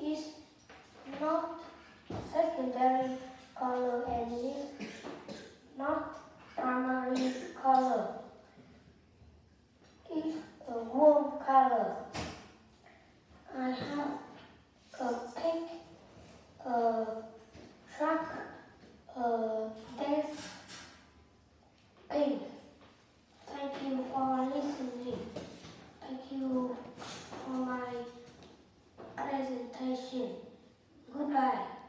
is not secondary color and is not primary color. It's a warm color. I have a pink, a truck, a desk, pink. Thank you for listening. Thank you for my presentation. Goodbye.